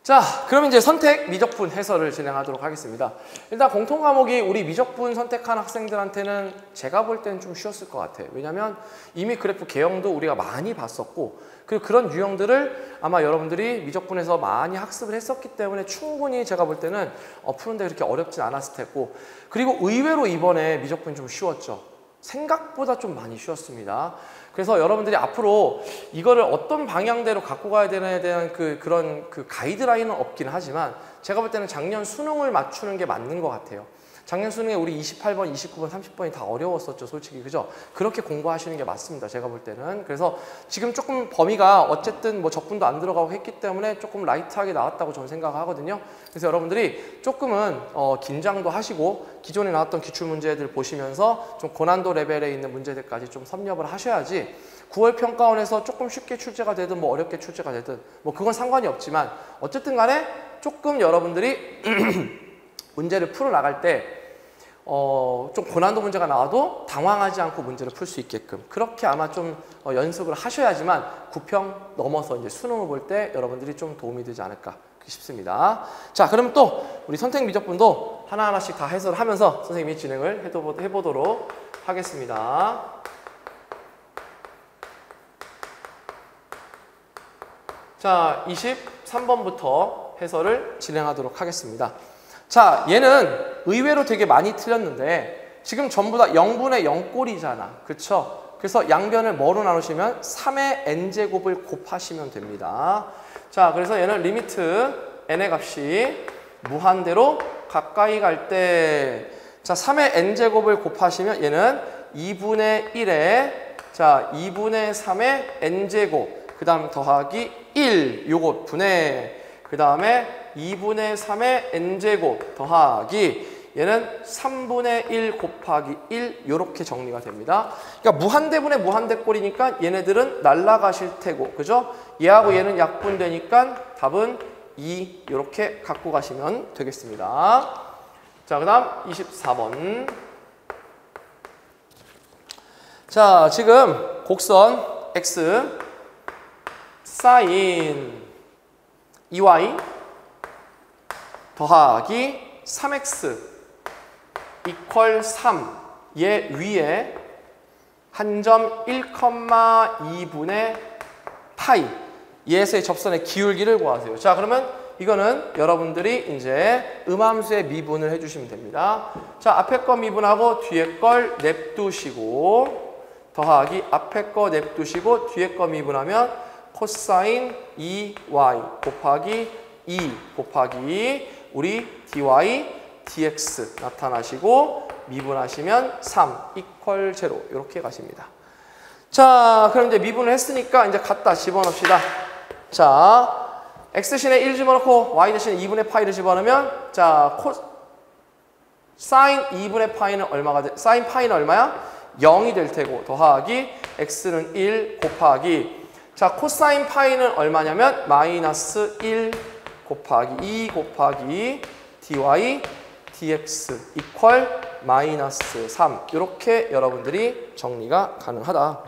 자, 그럼 이제 선택 미적분 해설을 진행하도록 하겠습니다. 일단 공통 과목이 우리 미적분 선택한 학생들한테는 제가 볼 때는 좀 쉬웠을 것 같아요. 왜냐면 이미 그래프 개형도 우리가 많이 봤었고, 그리고 그런 유형들을 아마 여러분들이 미적분에서 많이 학습을 했었기 때문에 충분히 제가 볼 때는 푸는데 그렇게 어렵진 않았을 테고, 그리고 의외로 이번에 미적분이 좀 쉬웠죠. 생각보다 좀 많이 쉬웠습니다. 그래서 여러분들이 앞으로 이거를 어떤 방향대로 갖고 가야 되는에 대한 그런 가이드라인은 없긴 하지만 제가 볼 때는 작년 수능을 맞추는 게 맞는 것 같아요. 작년 수능에 우리 28번, 29번, 30번이 다 어려웠었죠, 솔직히. 그죠? 그렇게 공부하시는 게 맞습니다, 제가 볼 때는. 그래서 지금 조금 범위가 어쨌든 뭐 적분도 안 들어가고 했기 때문에 조금 라이트하게 나왔다고 저는 생각하거든요. 그래서 여러분들이 조금은 긴장도 하시고 기존에 나왔던 기출문제들 보시면서 좀 고난도 레벨에 있는 문제들까지 좀 섭렵을 하셔야지 9월 평가원에서 조금 쉽게 출제가 되든 뭐 어렵게 출제가 되든 뭐 그건 상관이 없지만 어쨌든 간에 조금 여러분들이 문제를 풀어나갈 때 좀 고난도 문제가 나와도 당황하지 않고 문제를 풀 수 있게끔 그렇게 아마 좀 연습을 하셔야지만 9평 넘어서 이제 수능을 볼 때 여러분들이 좀 도움이 되지 않을까 싶습니다. 자, 그럼 또 우리 선택 미적분도 하나하나씩 다 해설을 하면서 선생님이 진행을 해보도록 하겠습니다. 자, 23번부터 해설을 진행하도록 하겠습니다. 자, 얘는 의외로 되게 많이 틀렸는데 지금 전부 다 0분의 0꼴이잖아. 그쵸? 그래서 양변을 뭐로 나누시면 3의 n제곱을 곱하시면 됩니다. 자, 그래서 얘는 리미트 n의 값이 무한대로 가까이 갈 때 자, 3의 n제곱을 곱하시면 얘는 2분의 1에 자, 2분의 3의 n제곱 그 다음 더하기 1 요것 분의 그 다음에 2분의 3의 n제곱 더하기 얘는 3분의 1 곱하기 1 이렇게 정리가 됩니다. 그러니까 무한대분의 무한대꼴이니까 얘네들은 날아가실 테고 그죠? 얘하고 얘는 약분되니까 답은 2 이렇게 갖고 가시면 되겠습니다. 자, 그 다음 24번. 자, 지금 곡선 x 사인 2y 더하기 3x 이퀄 3 얘 위에 한 점 1,2분의 파이 얘에서의 접선의 기울기를 구하세요. 자, 그러면 이거는 여러분들이 이제 음함수의 미분을 해주시면 됩니다. 자, 앞에 거 미분하고 뒤에 걸 냅두시고 더하기 앞에 거 냅두시고 뒤에 거 미분하면 코사인 2y 곱하기 2 곱하기 우리 dy, dx 나타나시고 미분하시면 3 이퀄 0 이렇게 가십니다. 자, 그럼 이제 미분을 했으니까 이제 갖다 집어넣읍시다. 자, x 대신에 1 집어넣고 y 대신에 2분의 파이를 집어넣으면 자, 사인 2분의 파이는 얼마가 돼? 사인 파이는 얼마야? 0이 될 테고 더하기 x는 1 곱하기 자, 코사인 파이는 얼마냐면 마이너스 1 곱하기 2 곱하기 dy dx 이퀄 마이너스 3 이렇게 여러분들이 정리가 가능하다.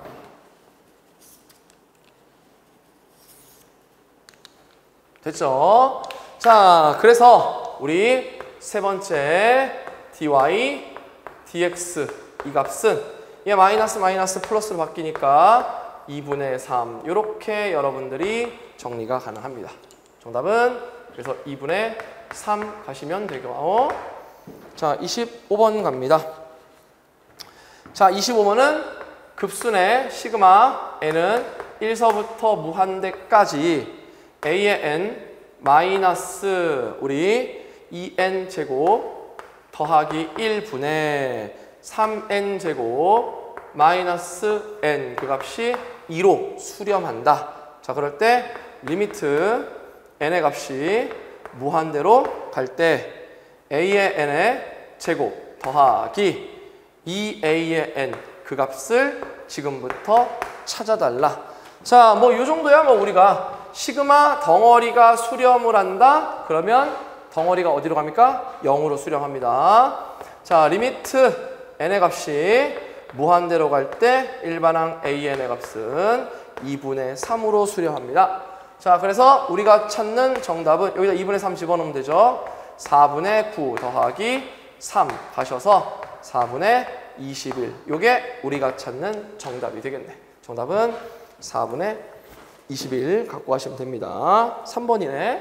됐죠? 자, 그래서 우리 세 번째 dy dx 이 값은 얘 마이너스 마이너스 플러스로 바뀌니까 2분의 3 이렇게 여러분들이 정리가 가능합니다. 정답은 그래서 2분의 3 가시면 되고 자, 25번 갑니다. 자, 25번은 급순의 시그마 n은 1서부터 무한대까지 a의 n 마이너스 우리 2n 제곱 더하기 1분의 3n 제곱 마이너스 n 그 값이 2로 수렴한다. 자, 그럴 때 리미트 n의 값이 무한대로 갈 때 a의 n의 제곱 더하기 2a의 n 그 값을 지금부터 찾아달라. 자, 뭐 요 정도야 뭐 우리가 시그마 덩어리가 수렴을 한다. 그러면 덩어리가 어디로 갑니까? 0으로 수렴합니다. 자, 리미트 n의 값이 무한대로 갈 때 일반항 an의 값은 2분의 3으로 수렴합니다. 자, 그래서 우리가 찾는 정답은 여기다 2분의 3 집어넣으면 되죠. 4분의 9 더하기 3 가셔서 4분의 21. 요게 우리가 찾는 정답이 되겠네. 정답은 4분의 21 갖고 가시면 됩니다. 3번이네.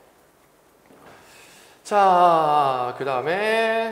자, 그 다음에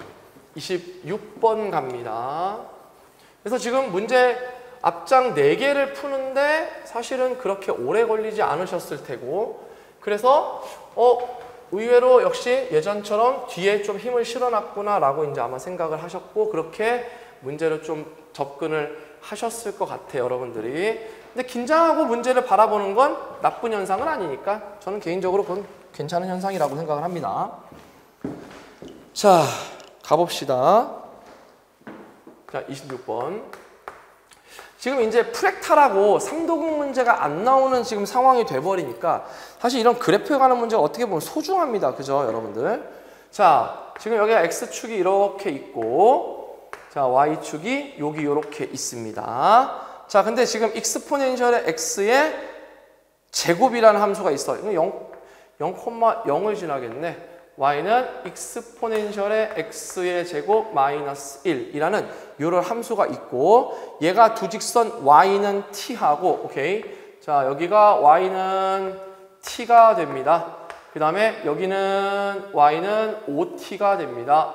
26번 갑니다. 그래서 지금 문제 앞장 4개를 푸는데 사실은 그렇게 오래 걸리지 않으셨을 테고, 그래서 의외로 역시 예전처럼 뒤에 좀 힘을 실어놨구나 라고 이제 아마 생각을 하셨고, 그렇게 문제를 좀 접근을 하셨을 것 같아요, 여러분들이. 근데 긴장하고 문제를 바라보는 건 나쁜 현상은 아니니까 저는 개인적으로 그건 괜찮은 현상이라고 생각을 합니다. 자, 가봅시다. 자, 26번. 지금 이제 프랙탈하고 3도극 문제가 안 나오는 지금 상황이 돼버리니까 사실 이런 그래프에 관한 문제가 어떻게 보면 소중합니다. 그죠, 여러분들? 자, 지금 여기가 X축이 이렇게 있고, 자, Y축이 여기 이렇게 있습니다. 자, 근데 지금 익스포넨셜의 X의 제곱이라는 함수가 있어요. 0,0을 지나겠네. y는 익스포넨셜의 x의 제곱 마이너스 1이라는 이런 함수가 있고, 얘가 두 직선 y는 t하고, 오케이. 자, 여기가 y는 t가 됩니다. 그 다음에 여기는 y는 5t가 됩니다.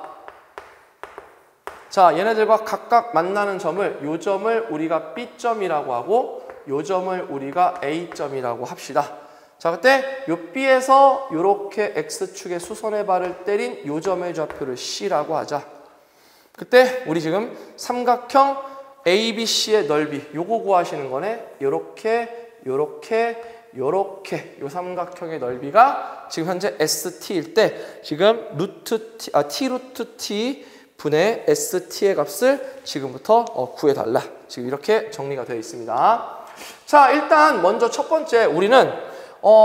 자, 얘네들과 각각 만나는 점을, 요 점을 우리가 b점이라고 하고, 요 점을 우리가 a점이라고 합시다. 자, 그때 요 B에서 요렇게 X축의 수선의 발을 때린 요 점의 좌표를 C라고 하자. 그때 우리 지금 삼각형 ABC의 넓이 요거 구하시는 거네. 요렇게 요 삼각형의 넓이가 지금 현재 ST일 때 지금 T 루트 T 분의 ST의 값을 지금부터 구해달라. 지금 이렇게 정리가 되어 있습니다. 자, 일단 먼저 첫 번째 우리는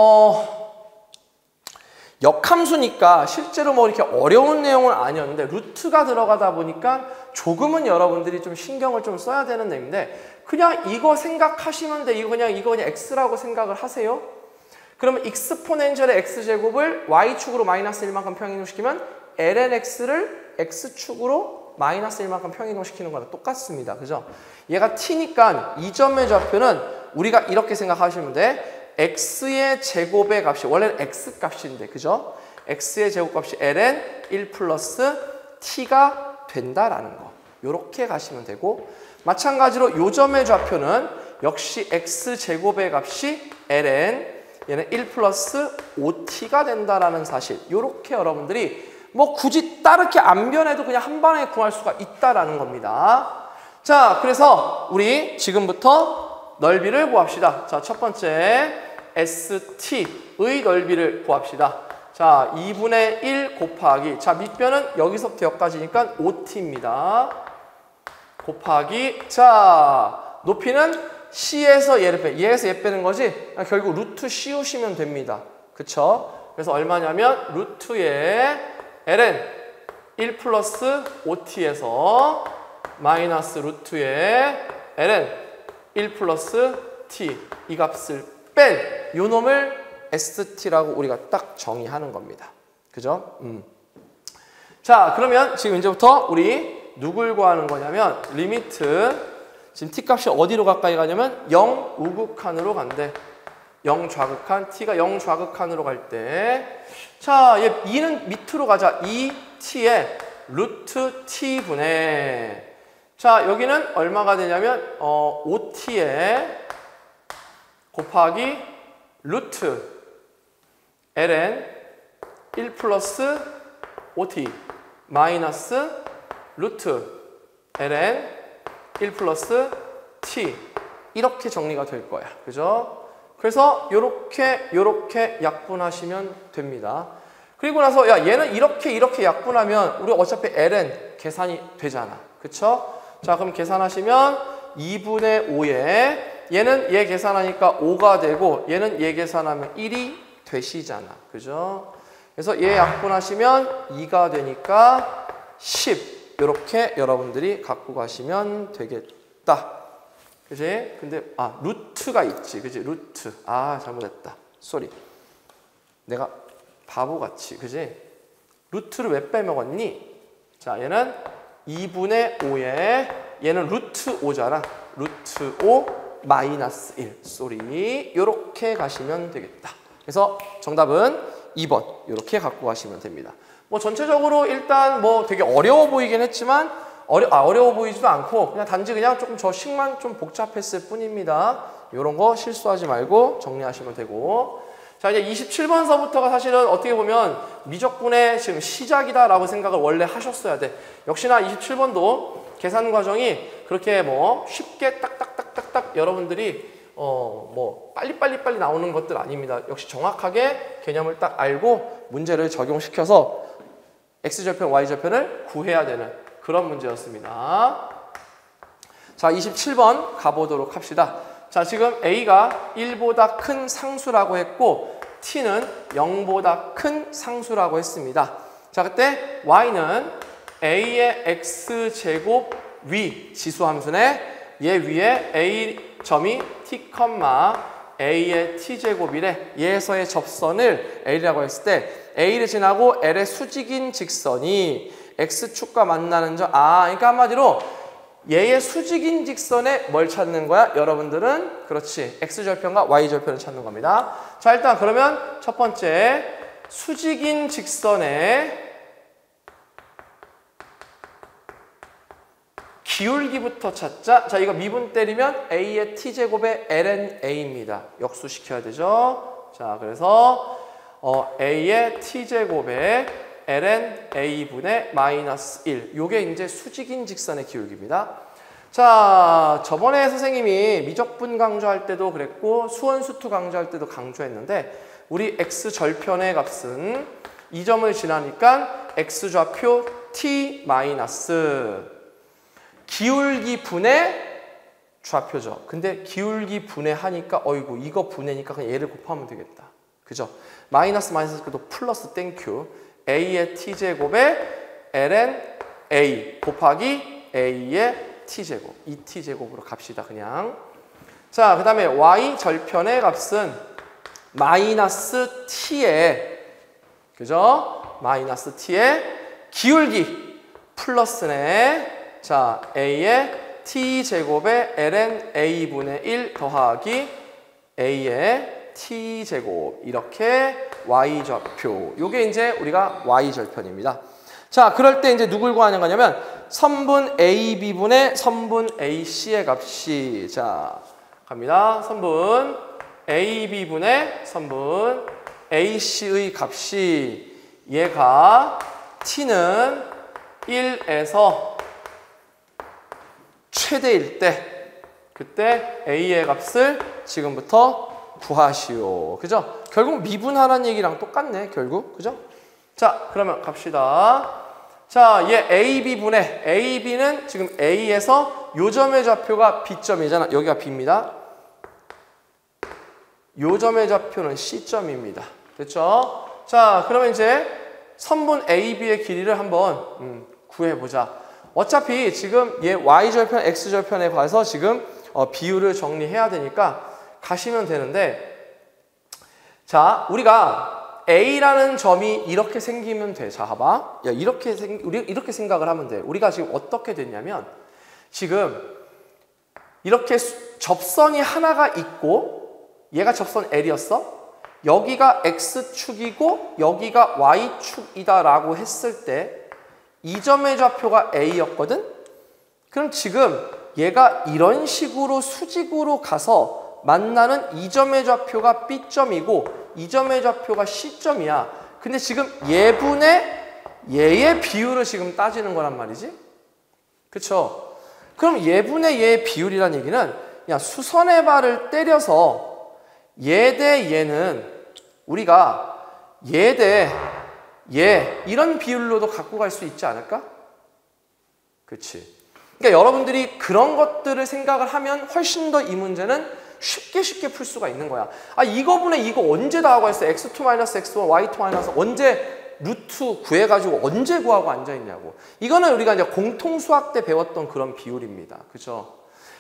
역함수니까 실제로 뭐 이렇게 어려운 내용은 아니었는데 루트가 들어가다 보니까 조금은 여러분들이 좀 신경을 좀 써야 되는 내용인데, 그냥 이거 생각하시면 돼. 이거 그냥 x라고 생각을 하세요. 그러면 익스포넨셜의 x제곱을 y축으로 마이너스 1만큼 평이동시키면 lnx를 x축으로 마이너스 1만큼 평이동시키는 거랑 똑같습니다. 그죠? 얘가 t니까 이 점의 좌표는 우리가 이렇게 생각하시면 돼. x의 제곱의 값이 원래는 x 값인데, 그죠? x의 제곱값이 ln 1 플러스 t가 된다라는 거. 요렇게 가시면 되고, 마찬가지로 요 점의 좌표는 역시 x 제곱의 값이 ln 얘는 1 플러스 5t가 된다라는 사실. 요렇게 여러분들이 뭐 굳이 따르게 안 변해도 그냥 한 방에 구할 수가 있다라는 겁니다. 자, 그래서 우리 지금부터 넓이를 구합시다. 자, 첫 번째 ST의 넓이를 구합시다. 자, 2분의 1 곱하기, 자, 밑변은 여기서부터 여기까지니까 5t입니다. 곱하기, 자, 높이는 C에서 얘를 얘에서 얘 빼는 거지? 결국 루트 씌우시면 됩니다. 그쵸? 그래서 얼마냐면 루트의 ln 1 플러스 5t에서 마이너스 루트의 ln 1 플러스 t 이 값을 뺀 요 놈을 ST라고 우리가 딱 정의하는 겁니다. 그죠? 자, 그러면 지금 이제부터 우리 누굴 구하는 거냐면 리미트, 지금 t 값이 어디로 가까이 가냐면 0 우극한으로 간대. 0 좌극한, t가 0 좌극한으로 갈 때, 자, 얘 2는 밑으로 가자. 2t의 루트 t분의, 자, 여기는 얼마가 되냐면 5t의 곱하기 루트 ln 1 플러스 5t 마이너스 루트 ln 1 플러스 t 이렇게 정리가 될 거야. 그죠? 그래서 요렇게 약분하시면 됩니다. 그리고 나서 야, 얘는 이렇게 약분하면 우리 어차피 ln 계산이 되잖아. 그쵸? 자, 그럼 계산하시면 2분의 5에 얘는 얘 계산하니까 5가 되고 얘는 얘 계산하면 1이 되시잖아. 그죠? 그래서 얘 약분하시면 2가 되니까 10. 이렇게 여러분들이 갖고 가시면 되겠다. 그지? 근데 루트가 있지. 그지? 루트. 잘못했다. 쏘리. 내가 바보같이. 그지? 루트를 왜 빼먹었니? 자, 얘는 2분의 5에 얘는 루트 5잖아. 루트 5 마이너스 1. 쏘리. 요렇게 가시면 되겠다. 그래서 정답은 2번. 요렇게 갖고 가시면 됩니다. 뭐 전체적으로 일단 뭐 되게 어려워 보이긴 했지만 어려워 보이지도 않고 그냥 단지 그냥 조금 저 식만 좀 복잡했을 뿐입니다. 요런 거 실수하지 말고 정리하시면 되고. 자, 이제 27번서부터가 사실은 어떻게 보면 미적분의 지금 시작이다라고 생각을 원래 하셨어야 돼. 역시나 27번도 계산 과정이 그렇게 뭐 쉽게 딱딱딱딱딱 여러분들이 뭐 빨리 나오는 것들 아닙니다. 역시 정확하게 개념을 딱 알고 문제를 적용시켜서 x절편, y절편을 구해야 되는 그런 문제였습니다. 자, 27번 가보도록 합시다. 자, 지금 a가 1보다 큰 상수라고 했고 t는 0보다 큰 상수라고 했습니다. 자, 그때 y는 a의 x제곱 위 지수함수네. 얘 위에 a 점이 t, a의 t제곱이래. 얘에서의 접선을 L이라고 했을 때 A를 지나고 L의 수직인 직선이 X축과 만나는 점. 그러니까 한마디로 얘의 수직인 직선에 뭘 찾는 거야? 여러분들은 그렇지. X절편과 Y절편을 찾는 겁니다. 자, 일단 그러면 첫 번째 수직인 직선에 기울기부터 찾자. 자, 이거 미분 때리면 A의 T제곱의 ln A입니다. 역수시켜야 되죠. 자, 그래서 A의 T제곱의 ln A분의 마이너스 1. 요게 이제 수직인 직선의 기울기입니다. 자, 저번에 선생님이 미적분 강조할 때도 그랬고 수원수투 강조할 때도 강조했는데 우리 X절편의 값은 이 점을 지나니까 X좌표 T 마이너스 기울기 분의 좌표죠. 근데 기울기 분해하니까 어이구 이거 분해니까 그냥 얘를 곱하면 되겠다. 그죠? 마이너스 그래도 플러스 땡큐. A의 T제곱에 ln A 곱하기 A의 T제곱. 이 T제곱으로 갑시다. 그냥. 자, 그 다음에 Y절편의 값은 마이너스 T에 그죠? 마이너스 T에 기울기 플러스네. 자, A의 T제곱에 ln A분의 1 더하기 A의 T제곱. 이렇게 Y좌표. 요게 이제 우리가 Y절편입니다. 자, 그럴 때 이제 누굴 구하는 거냐면 선분 AB분의 선분 AC의 값이 자, 갑니다. 선분 AB분의 선분 AC의 값이 얘가 T는 1에서 최대일 때 그때 A의 값을 지금부터 구하시오. 그죠? 결국 미분하라는 얘기랑 똑같네. 결국. 그죠? 자, 그러면 갑시다. 자, 얘 AB분의 AB는 지금 A에서 요 점의 좌표가 B점이잖아. 여기가 B입니다. 요 점의 좌표는 C점입니다. 됐죠? 자, 그러면 이제 선분 AB의 길이를 한번 구해보자. 어차피 지금 얘 Y절편, X절편에 가서 지금 비율을 정리해야 되니까 가시면 되는데 자, 우리가 A라는 점이 이렇게 생기면 돼. 자, 봐봐. 야, 이렇게 생각을 하면 돼. 우리가 지금 어떻게 됐냐면 지금 이렇게 접선이 하나가 있고 얘가 접선 L이었어. 여기가 X축이고 여기가 Y축이다라고 했을 때 이 점의 좌표가 A였거든? 그럼 지금 얘가 이런 식으로 수직으로 가서 만나는 이 점의 좌표가 B점이고 이 점의 좌표가 C점이야. 근데 지금 얘분의 얘의 비율을 지금 따지는 거란 말이지? 그쵸? 그럼 얘분의 얘의 비율이란 얘기는 그냥 수선의 발을 때려서 얘 대 얘는 우리가 얘 대 얘 이런 비율로도 갖고 갈 수 있지 않을까? 그치? 그러니까 여러분들이 그런 것들을 생각을 하면 훨씬 더 이 문제는 쉽게 풀 수가 있는 거야. 이거분에 이거 언제 다 하고 있어? x2-x1, y2- 언제 루트 구해가지고 언제 구하고 앉아있냐고. 이거는 우리가 이제 공통수학 때 배웠던 그런 비율입니다. 그죠?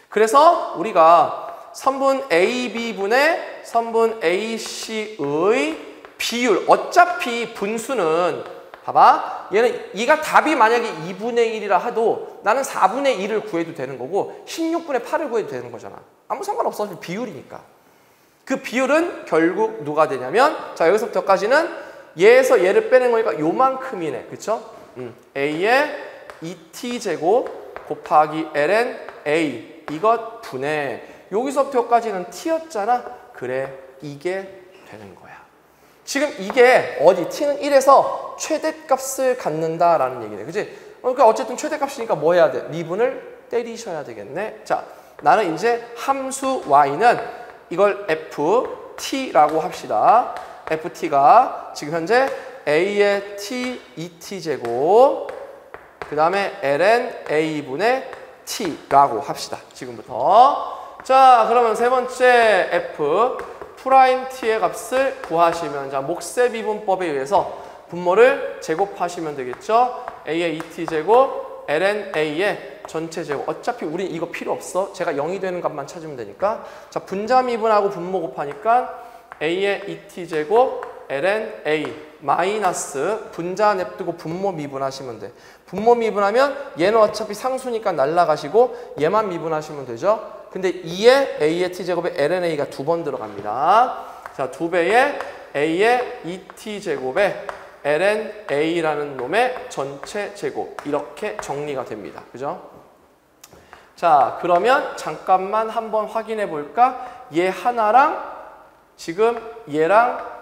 그래서 우리가 선분 AB분의 선분 AC의 비율, 어차피 분수는 봐봐, 얘는 이가 답이 만약에 2분의 1이라 해도 나는 4분의 1을 구해도 되는 거고 16분의 8을 구해도 되는 거잖아. 아무 상관없어. 비율이니까. 그 비율은 결국 누가 되냐면, 자, 여기서부터까지는 얘에서 얘를 빼낸 거니까 요만큼이네. 그쵸? A의 2t제곱 곱하기 ln A 이것 분의 여기서부터까지는 t였잖아. 그래, 이게 되는 거야. 지금 이게 어디? t는 1에서 최대값을 갖는다라는 얘기네. 그치? 그러니까 어쨌든 최대값이니까 뭐 해야 돼? 미분을 때리셔야 되겠네. 자, 나는 이제 함수 y는 이걸 ft라고 합시다. ft가 지금 현재 a의 t 2t제곱 그 다음에 ln a분의 t라고 합시다. 지금부터. 자, 그러면 세 번째 f 프라임 t의 값을 구하시면, 자, 몫세비분법에 의해서 분모를 제곱하시면 되겠죠. a의 2t제곱 ln a의 전체 제곱. 어차피 우린 이거 필요 없어. 제가 0이 되는 값만 찾으면 되니까. 자, 분자 미분하고 분모 곱하니까 a의 2t제곱 ln a 마이너스 분자 냅두고 분모 미분하시면 돼. 분모 미분하면 얘는 어차피 상수니까 날라가시고 얘만 미분하시면 되죠. 근데 2의 a의 t제곱에 ln a가 2번 들어갑니다. 자, 2배의 a의 2t제곱에 ln a라는 놈의 전체 제곱. 이렇게 정리가 됩니다. 그죠? 자, 그러면 잠깐만 한번 확인해 볼까? 얘 하나랑 지금 얘랑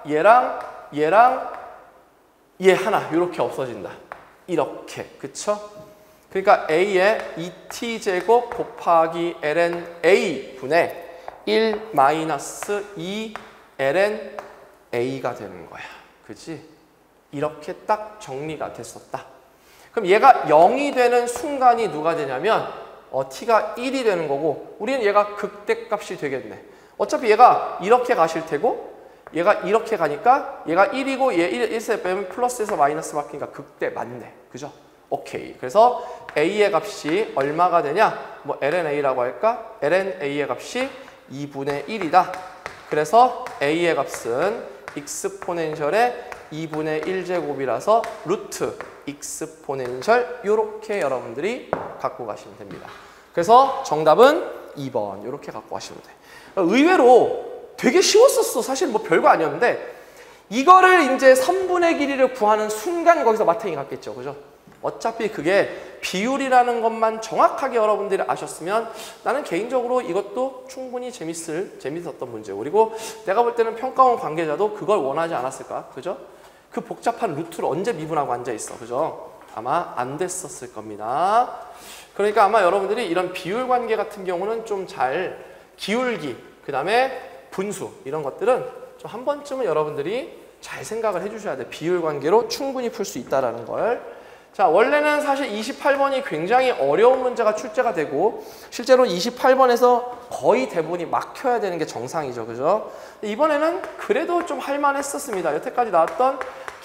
얘 하나 이렇게 없어진다. 이렇게. 그쵸? 그러니까 a의 2t제곱 곱하기 ln a 분의 1 마이너스 2 ln a가 되는 거야. 그치? 이렇게 딱 정리가 됐었다. 그럼 얘가 0이 되는 순간이 누가 되냐면 t가 1이 되는 거고, 우리는 얘가 극대값이 되겠네. 어차피 얘가 이렇게 가실 테고 얘가 이렇게 가니까 얘가 1이고 얘 1에서 빼면 플러스에서 마이너스 바뀌니까 극대 맞네. 그죠? 오케이. 그래서 a의 값이 얼마가 되냐? 뭐 ln a라고 할까? ln a의 값이 2분의 1이다. 그래서 a의 값은 익스포넨셜의 2분의 1제곱이라서 루트 익스포넨셜 요렇게 여러분들이 갖고 가시면 됩니다. 그래서 정답은 2번 요렇게 갖고 가시면 돼. 의외로 되게 쉬웠었어. 사실 뭐 별거 아니었는데 이거를 이제 선분의 길이를 구하는 순간 거기서 마탱이 갔겠죠. 그죠? 어차피 그게 비율이라는 것만 정확하게 여러분들이 아셨으면 나는 개인적으로 이것도 충분히 재밌었던 문제고, 그리고 내가 볼 때는 평가원 관계자도 그걸 원하지 않았을까? 그죠? 그 복잡한 루트를 언제 미분하고 앉아있어. 그죠? 아마 안 됐었을 겁니다. 그러니까 아마 여러분들이 이런 비율 관계 같은 경우는 좀 잘 기울기, 그 다음에 분수 이런 것들은 좀 한 번쯤은 여러분들이 잘 생각을 해주셔야 돼. 비율 관계로 충분히 풀 수 있다는 걸. 자, 원래는 사실 28번이 굉장히 어려운 문제가 출제가 되고 실제로 28번에서 거의 대부분이 막혀야 되는 게 정상이죠. 그죠? 이번에는 그래도 좀 할만했었습니다. 여태까지 나왔던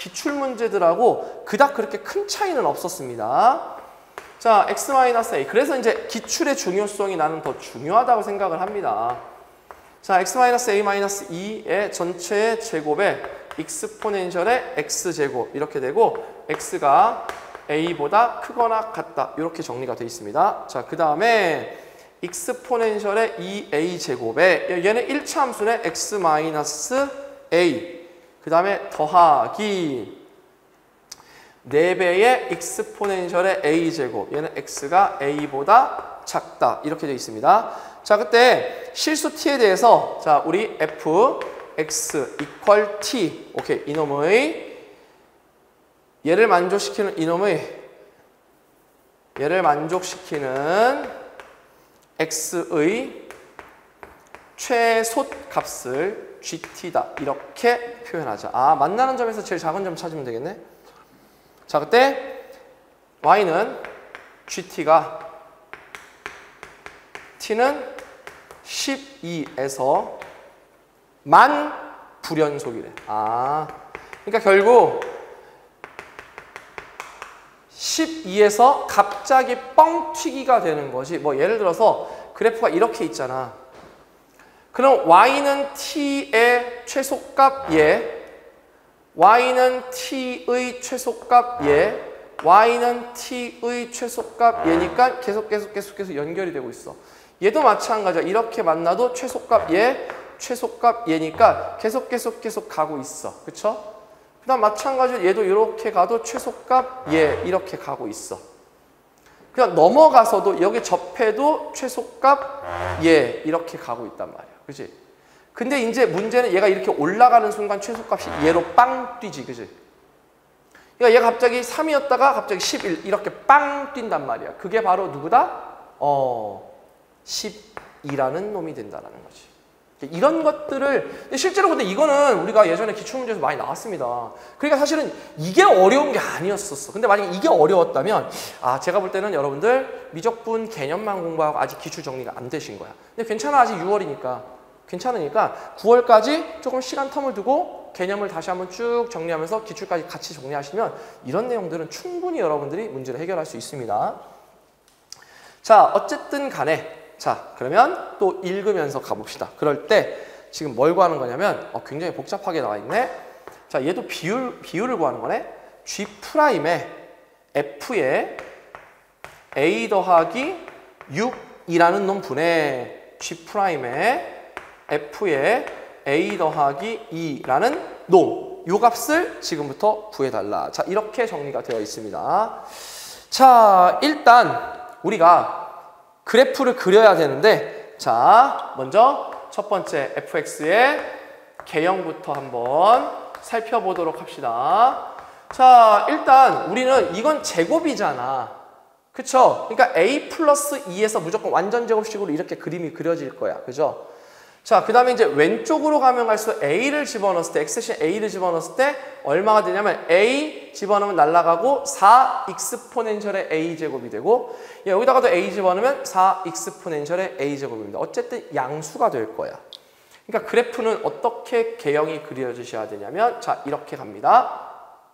기출문제들하고 그닥 그렇게 큰 차이는 없었습니다. 자, x-a. 그래서 이제 기출의 중요성이 나는 더 중요하다고 생각을 합니다. 자, x-a-2의 전체의 제곱에 익스포넨셜의 x제곱 이렇게 되고 x가 a보다 크거나 같다. 이렇게 정리가 되어 있습니다. 자, 그 다음에 익스포넨셜의 2a제곱에 얘는 1차 함수네. x-a 그 다음에 더하기 4배의 익스포넨셜의 a제곱 얘는 x가 a보다 작다. 이렇게 되어 있습니다. 자, 그때 실수 t에 대해서 자, 우리 f x equal t 오케이. 이놈의 얘를 만족시키는 x의 최소값을 gt다. 이렇게 표현하자. 아, 만나는 점에서 제일 작은 점 찾으면 되겠네. 자, 그때 y는 gt가 t는 12에서 만 불연속이래. 아, 그러니까 결국 12에서 갑자기 뻥 튀기가 되는 것이, 뭐 예를 들어서 그래프가 이렇게 있잖아. 그럼 y는 t의 최소값 예, y는 t의 최소값 예, y는 t의 최소값 예니까 계속 연결이 되고 있어. 얘도 마찬가지야. 이렇게 만나도 최소값 예, 최소값 예니까 계속 가고 있어. 그쵸? 그 다음 마찬가지로 얘도 이렇게 가도 최소값 예, 이렇게 가고 있어. 그냥 넘어가서도 여기 접해도 최소값 예, 이렇게 가고 있단 말이야. 그치? 근데 이제 문제는 얘가 이렇게 올라가는 순간 최소값이 얘로 빵 뛰지. 그치? 그러니까 얘가 갑자기 3이었다가 갑자기 11 이렇게 빵 뛴단 말이야. 그게 바로 누구다? 12라는 놈이 된다는 거지. 이런 것들을 실제로 근데 이거는 우리가 예전에 기출문제에서 많이 나왔습니다. 그러니까 사실은 이게 어려운 게 아니었었어. 근데 만약에 이게 어려웠다면 제가 볼 때는 여러분들 미적분 개념만 공부하고 아직 기출 정리가 안 되신 거야. 근데 괜찮아. 아직 6월이니까 괜찮으니까 9월까지 조금 시간 텀을 두고 개념을 다시 한번 쭉 정리하면서 기출까지 같이 정리하시면 이런 내용들은 충분히 여러분들이 문제를 해결할 수 있습니다. 자, 어쨌든 간에 자, 그러면 또 읽으면서 가봅시다. 그럴 때 지금 뭘 구하는 거냐면 굉장히 복잡하게 나와 있네. 자, 얘도 비율을 구하는 거네. G'에 F에 A 더하기 6이라는 놈 분해. G'에 F에 A 더하기 2라는 놈. 요 값을 지금부터 구해달라. 자, 이렇게 정리가 되어 있습니다. 자, 일단 우리가 그래프를 그려야 되는데 자, 먼저 첫 번째 fx의 개형부터 한번 살펴보도록 합시다. 자, 일단 우리는 이건 제곱이잖아. 그쵸? 그러니까 a 플러스 2에서 무조건 완전 제곱식으로 이렇게 그림이 그려질 거야. 그죠? 자, 그 다음에 이제 왼쪽으로 가면 갈수록 a를 집어넣었을 때, x 대신 a를 집어넣었을 때 얼마가 되냐면 a 집어넣으면 날아가고 4 익스포넨셜의 a 제곱이 되고 여기다가도 a 집어넣으면 4 익스포넨셜의 a 제곱입니다. 어쨌든 양수가 될 거야. 그러니까 그래프는 어떻게 개형이 그려지셔야 되냐면 자, 이렇게 갑니다.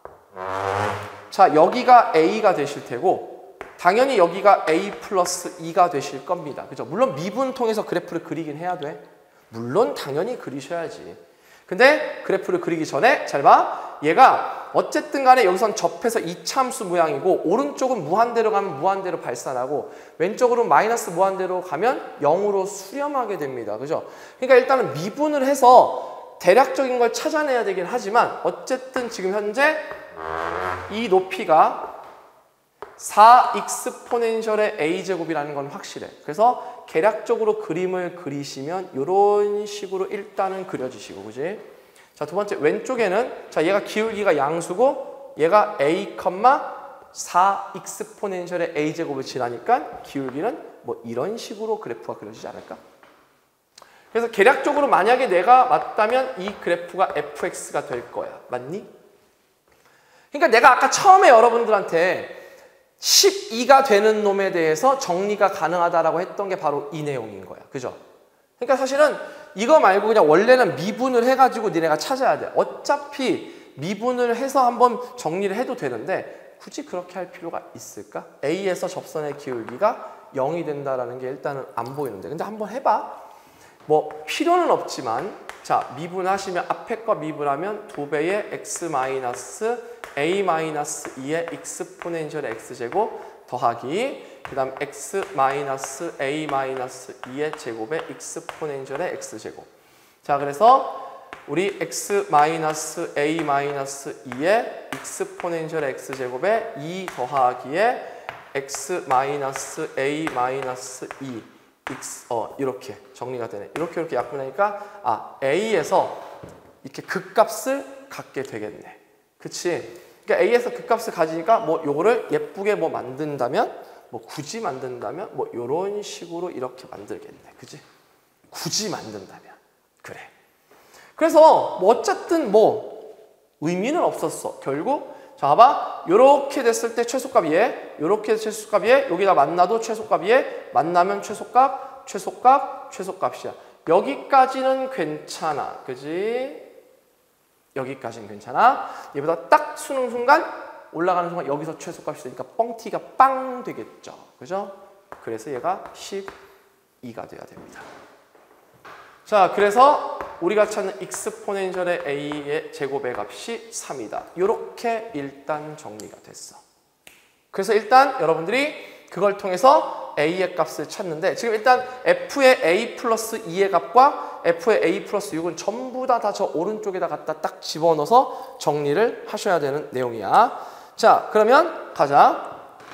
자, 여기가 a가 되실 테고 당연히 여기가 a 플러스 2가 되실 겁니다. 그죠? 물론 미분 통해서 그래프를 그리긴 해야 돼. 물론 당연히 그리셔야지. 근데 그래프를 그리기 전에 잘 봐. 얘가 어쨌든 간에 여기선 접해서 이차함수 모양이고 오른쪽은 무한대로 가면 무한대로 발산하고 왼쪽으로 마이너스 무한대로 가면 0으로 수렴하게 됩니다. 그죠? 그러니까 일단은 미분을 해서 대략적인 걸 찾아내야 되긴 하지만 어쨌든 지금 현재 이 높이가 4 익스포넨셜의 a제곱이라는 건 확실해. 그래서 계략적으로 그림을 그리시면 이런 식으로 일단은 그려지시고, 그지? 자, 두 번째 왼쪽에는 자, 얘가 기울기가 양수고 얘가 a, 4 익스포넨셜의 a제곱을 지나니까 기울기는 뭐 이런 식으로 그래프가 그려지지 않을까? 그래서 계략적으로 만약에 내가 맞다면 이 그래프가 fx가 될 거야. 맞니? 그러니까 내가 아까 처음에 여러분들한테 12가 되는 놈에 대해서 정리가 가능하다라고 했던 게 바로 이 내용인 거야. 그죠? 그러니까 사실은 이거 말고 그냥 원래는 미분을 해가지고 니네가 찾아야 돼. 어차피 미분을 해서 한번 정리를 해도 되는데 굳이 그렇게 할 필요가 있을까? A에서 접선의 기울기가 0이 된다라는 게 일단은 안 보이는데. 근데 한번 해봐. 뭐 필요는 없지만 자, 미분하시면 앞에 거 미분하면 2배의 x-a-2의 익스포넨셜의 x제곱 더하기 그 다음 x-a-2의 제곱의 익스포넨셜의 x제곱. 자, 그래서 우리 x-a-2의 익스포넨셜의 x제곱에 2 더하기에 x-a-2 이렇게 정리가 되네. 이렇게 약분하니까 A에서 이렇게 극값을 갖게 되겠네. 그치? 그러니까 A에서 극값을 가지니까 뭐 요거를 예쁘게 뭐 만든다면 뭐 굳이 만든다면 뭐 요런 식으로 이렇게 만들겠네. 그치? 굳이 만든다면. 그래. 그래서 뭐 어쨌든 뭐 의미는 없었어. 결국 자, 봐봐. 요렇게 됐을 때 최소값 얘, 요렇게 최소값 얘, 여기다 만나도 최소값 얘, 만나면 최소값이야. 여기까지는 괜찮아. 그지? 여기까지는 괜찮아. 얘보다 딱 수능 순간, 올라가는 순간 여기서 최소값이 되니까 뻥튀기가 빵 되겠죠. 그죠? 그래서 얘가 12 2가 돼야 됩니다. 자, 그래서 우리가 찾는 익스포넨셜의 a의 제곱의 값이 3이다. 이렇게 일단 정리가 됐어. 그래서 일단 여러분들이 그걸 통해서 a의 값을 찾는데 지금 일단 f의 a 플러스 2의 값과 f의 a 플러스 6은 전부 다 저 오른쪽에다 갖다 딱 집어넣어서 정리를 하셔야 되는 내용이야. 자, 그러면 가자.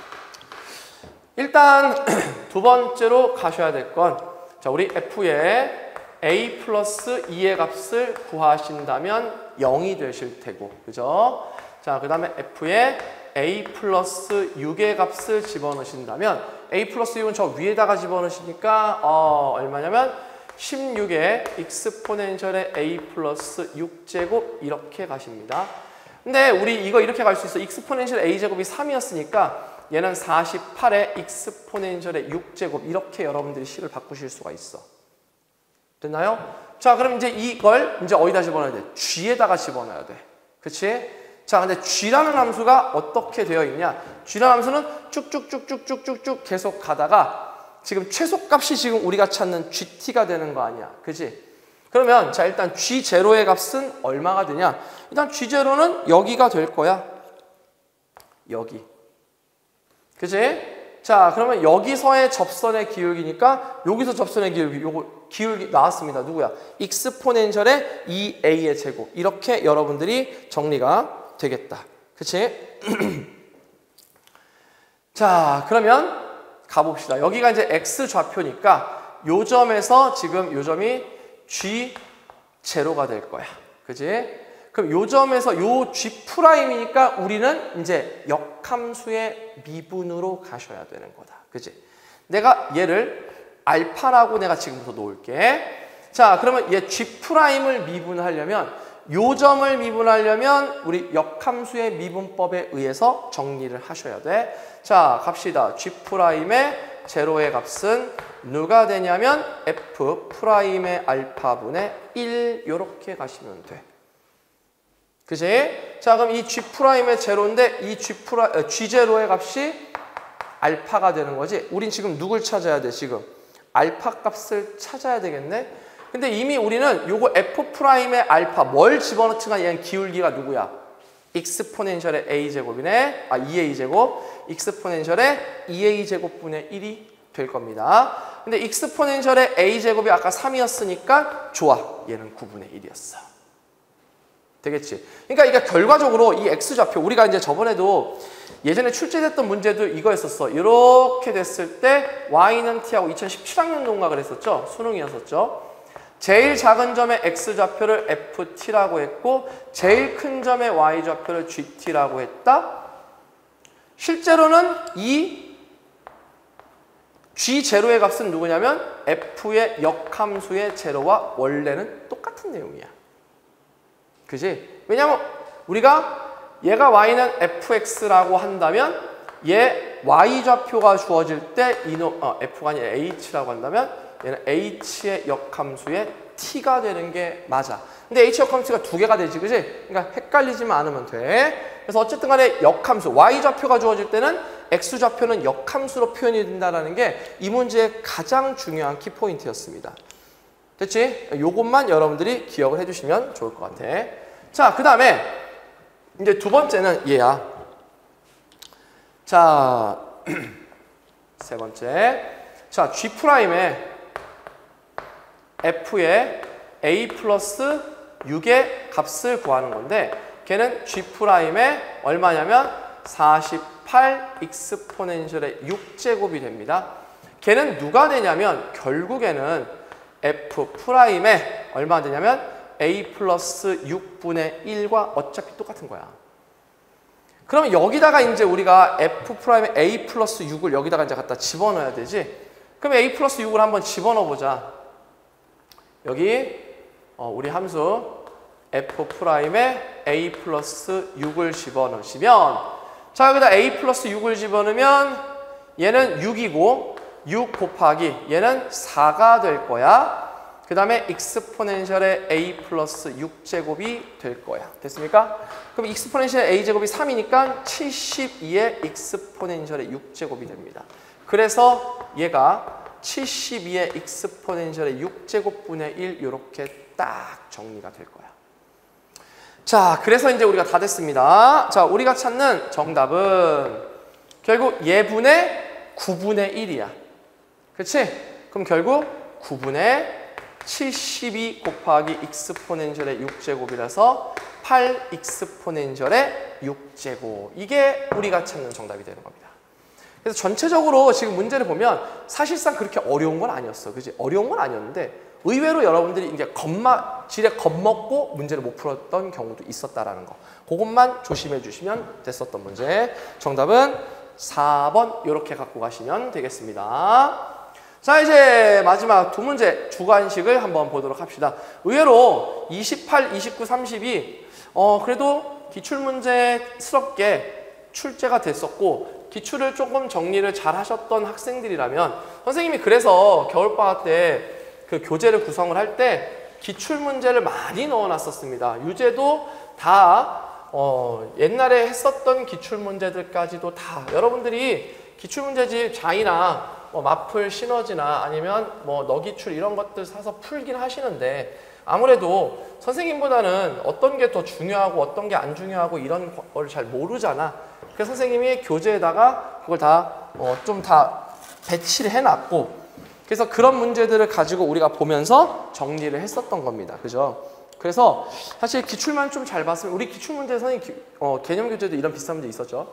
일단 두 번째로 가셔야 될 건, 자, 우리 f의 a 플러스 2의 값을 구하신다면 0이 되실 테고, 그죠? 자, 그 다음에 f의 a 플러스 6의 값을 집어넣으신다면 a 플러스 6은 저 위에다가 집어넣으시니까 얼마냐면 16의 익스포넨셜의 a 플러스 6제곱 이렇게 가십니다. 근데 우리 이거 이렇게 갈 수 있어. 익스포넨셜 a제곱이 3이었으니까 얘는 48의 익스포넨셜의 6제곱 이렇게 여러분들이 식을 바꾸실 수가 있어. 됐나요? 자, 그럼 이제 이걸 이제 어디다 집어넣어야 돼? g에다가 집어넣어야 돼. 그치? 자, 근데 g라는 함수가 어떻게 되어 있냐? g라는 함수는 쭉쭉쭉쭉쭉쭉쭉 계속 가다가 지금 최소값이 지금 우리가 찾는 gt가 되는 거 아니야. 그치? 그러면 자, 일단 g0의 값은 얼마가 되냐? 일단 g0는 여기가 될 거야. 여기. 그치? 자, 그러면 여기서의 접선의 기울기니까 여기서 접선의 기울기, 요거 기울기 나왔습니다. 누구야? 익스포넨셜의 2a의 제곱. 이렇게 여러분들이 정리가 되겠다. 그치? 자, 그러면 가봅시다. 여기가 이제 x 좌표니까 요 점에서 지금 요 점이 g0가 될 거야. 그치? 그럼 요 점에서 요 G'이니까 우리는 이제 역함수의 미분으로 가셔야 되는 거다. 그치? 내가 얘를 알파라고 내가 지금부터 놓을게. 자, 그러면 얘 G'을 미분하려면 요 점을 미분하려면 우리 역함수의 미분법에 의해서 정리를 하셔야 돼. 자, 갑시다. G'의 제로의 값은 누가 되냐면 F'의 알파분의 1 요렇게 가시면 돼. 그치? 자, 그럼 이 G'의 제로인데 이 G0의 값이 알파가 되는 거지. 우린 지금 누굴 찾아야 돼, 지금? 알파 값을 찾아야 되겠네? 근데 이미 우리는 요거 F'의 알파, 뭘 집어넣지만 얘는 기울기가 누구야? 익스포넨셜의 a제곱이네. 2a제곱. 익스포넨셜의 2a제곱분의 1이 될 겁니다. 근데 익스포넨셜의 a제곱이 아까 3이었으니까 좋아. 얘는 9분의 1이었어. 되겠지? 그러니까 이게 결과적으로 이 x좌표, 우리가 이제 저번에도 예전에 출제됐던 문제도 이거였었어. 이렇게 됐을 때 y는 t하고 2017학년도인가 그랬었죠? 수능이었었죠? 제일 작은 점의 x좌표를 ft라고 했고 제일 큰 점의 y좌표를 gt라고 했다. 실제로는 이 g0의 값은 누구냐면 f의 역함수의 제로와 원래는 똑같은 내용이야. 그지? 왜냐면 우리가 얘가 y는 fx라고 한다면 얘 y좌표가 주어질 때 f가 아니라 h라고 한다면 얘는 h의 역함수의 t가 되는 게 맞아. 근데 h 역함수가 두 개가 되지, 그지? 그러니까 헷갈리지만 않으면 돼. 그래서 어쨌든 간에 역함수, y좌표가 주어질 때는 x좌표는 역함수로 표현이 된다는 게 이 문제의 가장 중요한 키포인트였습니다. 됐지? 요것만 여러분들이 기억을 해주시면 좋을 것 같아. 자, 그 다음에 이제 두 번째는 얘야. 자, 세 번째. 자, G'의 F의 A 플러스 6의 값을 구하는 건데 걔는 G'의 얼마냐면 48 익스포넨셜의 6제곱이 됩니다. 걔는 누가 되냐면 결국에는 F'의 얼마 되냐면 A 플러스 6분의 1과 어차피 똑같은 거야. 그러면 여기다가 이제 우리가 F'의 A 플러스 6을 여기다가 이제 갖다 집어넣어야 되지. 그럼 A 플러스 6을 한번 집어넣어 보자. 여기 우리 함수 F'의 A 플러스 6을 집어넣으시면 자, 여기다 A 플러스 6을 집어넣으면 얘는 6이고 6 곱하기 얘는 4가 될 거야. 그 다음에 익스포넨셜의 a 플러스 6제곱이 될 거야. 됐습니까? 그럼 익스포넨셜의 a제곱이 3이니까 72의 익스포넨셜의 6제곱이 됩니다. 그래서 얘가 72의 익스포넨셜의 6제곱분의 1 이렇게 딱 정리가 될 거야. 자, 그래서 이제 우리가 다 됐습니다. 자, 우리가 찾는 정답은 결국 예분의 9분의 1이야. 그치? 그럼 결국 9분의 72 곱하기 익스포넨셜의 6제곱이라서 8 익스포넨셜의 6제곱. 이게 우리가 찾는 정답이 되는 겁니다. 그래서 전체적으로 지금 문제를 보면 사실상 그렇게 어려운 건 아니었어. 그지? 어려운 건 아니었는데 의외로 여러분들이 이제 지레 겁먹고 문제를 못 풀었던 경우도 있었다라는 거. 그것만 조심해 주시면 됐었던 문제. 정답은 4번 이렇게 갖고 가시면 되겠습니다. 자, 이제 마지막 두 문제 주관식을 한번 보도록 합시다. 의외로 28, 29, 30이 그래도 기출문제스럽게 출제가 됐었고 기출을 조금 정리를 잘 하셨던 학생들이라면 선생님이 그래서 겨울방학 때 그 교재를 구성을 할 때 기출문제를 많이 넣어놨었습니다. 유제도 다 옛날에 했었던 기출문제들까지도 다 여러분들이 기출문제집 장이나 마플 시너지나 아니면 너기출 이런 것들 사서 풀긴 하시는데 아무래도 선생님보다는 어떤 게 더 중요하고 어떤 게 안 중요하고 이런 걸 잘 모르잖아. 그래서 선생님이 교재에다가 그걸 다 좀 다 배치를 해놨고 그래서 그런 문제들을 가지고 우리가 보면서 정리를 했었던 겁니다. 그죠? 그래서 사실 기출만 좀 잘 봤으면 우리 기출문제 선생님 개념 교재도 이런 비슷한 문제 있었죠.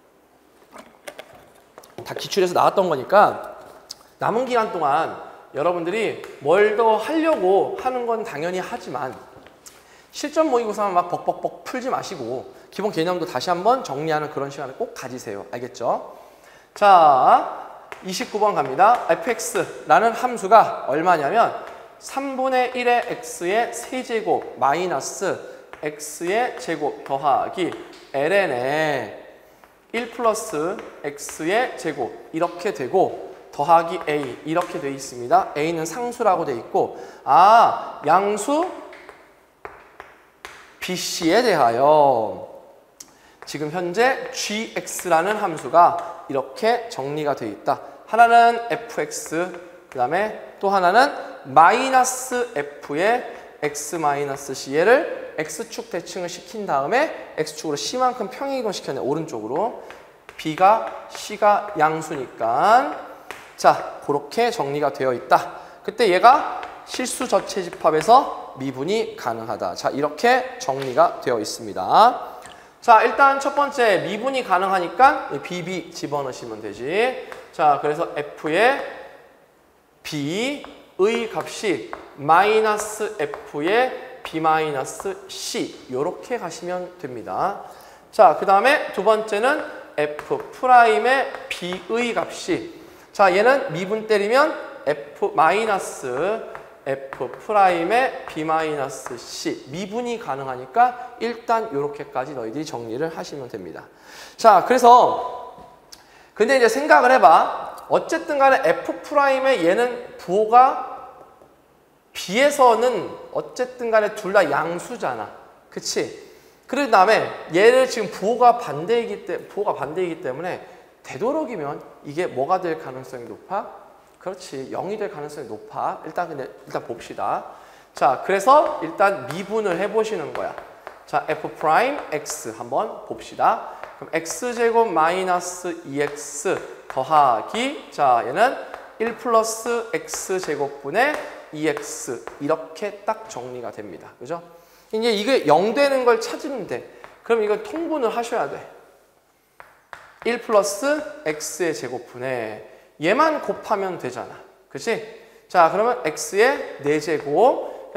다 기출에서 나왔던 거니까 남은 기간 동안 여러분들이 뭘 더 하려고 하는 건 당연히 하지만 실전 모의고사만 막 벅벅벅 풀지 마시고 기본 개념도 다시 한번 정리하는 그런 시간을 꼭 가지세요. 알겠죠? 자, 29번 갑니다. fx라는 함수가 얼마냐면 3분의 1의 x의 세제곱 마이너스 x의 제곱 더하기 ln의 1 플러스 x의 제곱 이렇게 되고 더하기 a 이렇게 되어 있습니다. a는 상수라고 되어 있고 양수 bc에 대하여 지금 현재 gx라는 함수가 이렇게 정리가 되어 있다. 하나는 fx, 그 다음에 또 하나는 마이너스 f의 x 마이너스 c를 x축 대칭을 시킨 다음에 x축으로 c만큼 평행이동 시켰네. 오른쪽으로. b가 c가 양수니까 자, 그렇게 정리가 되어 있다. 그때 얘가 실수 저체 집합에서 미분이 가능하다. 자, 이렇게 정리가 되어 있습니다. 자, 일단 첫 번째 미분이 가능하니까 BB 집어넣으시면 되지. 자, 그래서 F의 B의 값이 마이너스 F의 B 마이너스 C 이렇게 가시면 됩니다. 자, 그 다음에 두 번째는 F'의 B의 값이 자, 얘는 미분 때리면 F 마이너스 F'의 B 마이너스 C 미분이 가능하니까 일단 이렇게까지 너희들이 정리를 하시면 됩니다. 자, 그래서 근데 이제 생각을 해봐. 어쨌든 간에 F'의 얘는 부호가 B에서는 어쨌든 간에 둘 다 양수잖아. 그치? 그 다음에 얘를 지금 부호가 반대이기 때문에 되도록이면 이게 뭐가 될 가능성이 높아? 그렇지. 0이 될 가능성이 높아. 일단 봅시다. 자, 그래서 일단 미분을 해보시는 거야. 자, F'X 한번 봅시다. 그럼 X제곱 마이너스 2X 더하기 자, 얘는 1 플러스 X제곱분의 2X 이렇게 딱 정리가 됩니다. 그죠? 이제 이게 0 되는 걸 찾으면 돼. 그럼 이걸 통분을 하셔야 돼. 1 플러스 X의 제곱분에 얘만 곱하면 되잖아. 그치? 자, 그러면 X의 4제곱.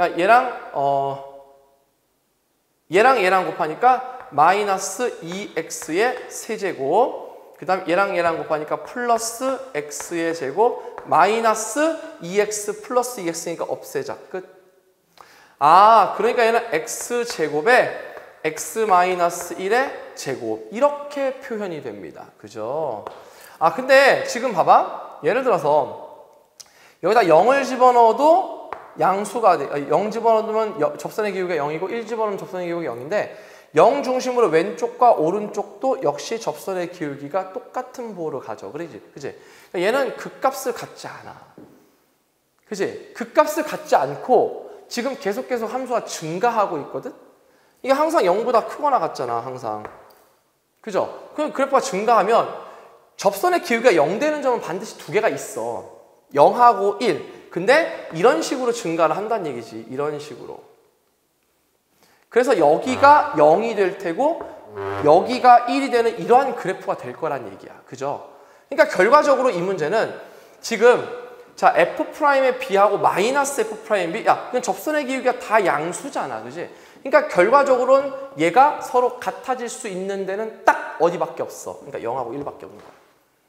얘랑 곱하니까 마이너스 2X의 세제곱. 그 다음 얘랑 곱하니까 플러스 X의 제곱. 마이너스 2X 플러스 2X니까 없애자. 끝. 그러니까 얘는 X제곱에 X 마이너스 1의 제곱. 이렇게 표현이 됩니다. 그죠? 근데 지금 봐봐. 예를 들어서 여기다 0을 집어넣어도 양수가 돼. 0 집어넣으면 접선의 기울기가 0이고 1 집어넣으면 접선의 기울기가 0인데 0 중심으로 왼쪽과 오른쪽도 역시 접선의 기울기가 똑같은 보호를 가져. 그지? 얘는 극값을 갖지 않아. 그지? 극값을 갖지 않고 지금 계속 함수가 증가하고 있거든? 이게 항상 0보다 크거나 같잖아, 항상. 그죠? 그럼 그래프가 증가하면 접선의 기울기가 0 되는 점은 반드시 두 개가 있어. 0하고 1. 근데 이런 식으로 증가를 한다는 얘기지. 이런 식으로. 그래서 여기가 0이 될 테고 여기가 1이 되는 이러한 그래프가 될 거란 얘기야. 그죠? 그러니까 결과적으로 이 문제는 지금 자 F'의 B하고 마이너스 F'의 B 야 그냥 접선의 기울기가 다 양수잖아. 그지? 그러니까 결과적으로는 얘가 서로 같아질 수 있는 데는 딱 어디밖에 없어. 그러니까 0하고 1밖에 없는 거야.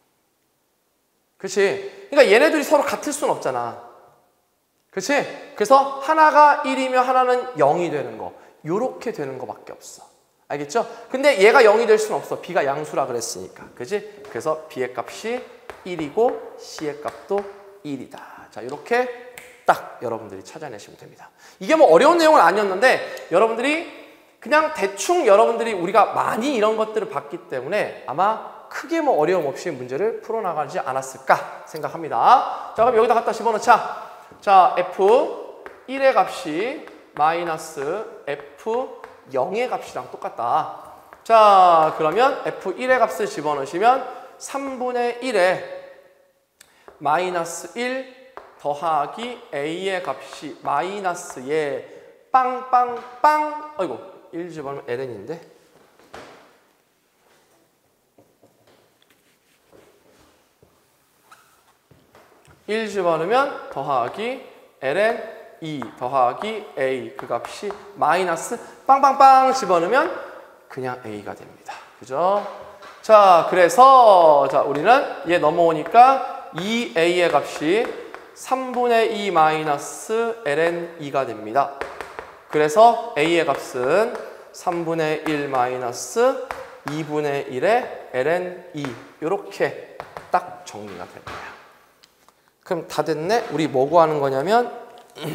그렇지? 그러니까 얘네들이 서로 같을 수는 없잖아. 그렇지? 그래서 하나가 1이면 하나는 0이 되는 거. 요렇게 되는 거밖에 없어. 알겠죠? 근데 얘가 0이 될 수는 없어. B가 양수라 그랬으니까. 그지? 그래서 B의 값이 1이고 C의 값도 1이다. 자, 이렇게 딱 여러분들이 찾아내시면 됩니다. 이게 뭐 어려운 내용은 아니었는데 여러분들이 그냥 대충 여러분들이 우리가 많이 이런 것들을 봤기 때문에 아마 크게 뭐 어려움 없이 문제를 풀어나가지 않았을까 생각합니다. 자, 그럼 여기다 갖다 집어넣자. 자, F1의 값이 마이너스 F0의 값이랑 똑같다. 자, 그러면 F1의 값을 집어넣으시면 3분의 1에 마이너스 1 더하기 A의 값이 마이너스 예 빵빵빵 아이고 1 집어넣으면 ln인데 1 집어넣으면 더하기 ln 2 더하기 a 그 값이 마이너스 빵빵빵 집어넣으면 그냥 a가 됩니다. 그죠? 자, 그래서 자 우리는 얘 넘어오니까 2a의 값이 3분의 2 마이너스 ln 2가 됩니다. 그래서 a의 값은 3분의 1 마이너스 2분의 1의 ln 2 이렇게 딱 정리가 될 거예요. 그럼 다 됐네? 우리 뭐 구하는 거냐면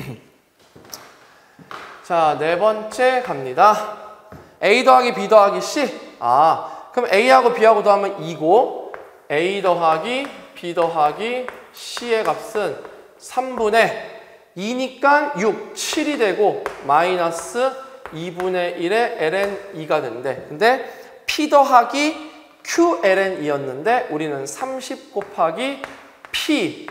자, 네 번째 갑니다. A 더하기 B 더하기 C. 아, 그럼 A하고 B하고 더하면 2고 A 더하기 B 더하기 C의 값은 3분의 2니까 6, 7이 되고 마이너스 2분의 1의 ln 2가 된대. 근데 P 더하기 Q ln 2였는데 우리는 30 곱하기 P